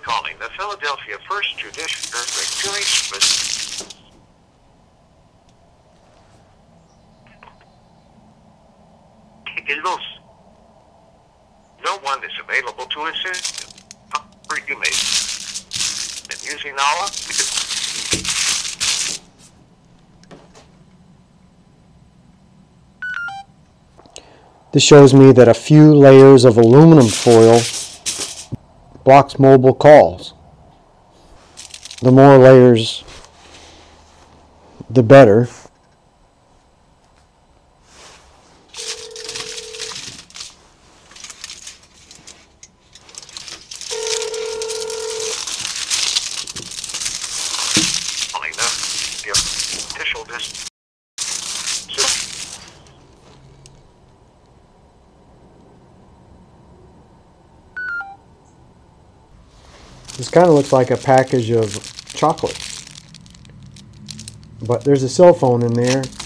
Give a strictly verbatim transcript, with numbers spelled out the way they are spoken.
calling the Philadelphia First Judicial District Service. Los. No one is available to assist. You may be using our. This shows me that a few layers of aluminum foil blocks mobile calls. The more layers, the better. This kind of looks like a package of chocolate, but there's a cell phone in there